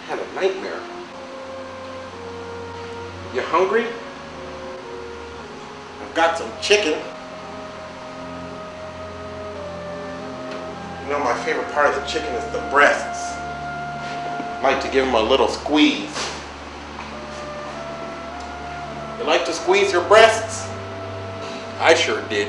had a nightmare. You hungry? I've got some chicken. You know, my favorite part of the chicken is the breasts. I like to give them a little squeeze. You like to squeeze your breasts? I sure did.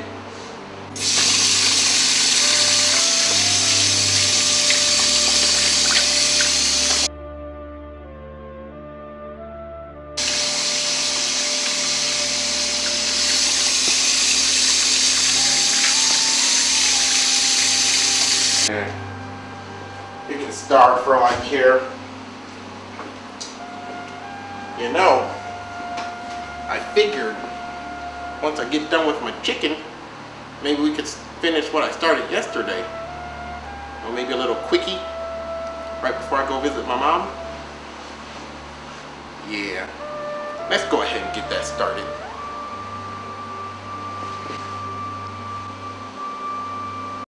You can starve for all I care. You know, I figured once I get done with my chicken, maybe we could finish what I started yesterday. Or maybe a little quickie right before I go visit my mom. Yeah, let's go ahead and get that started.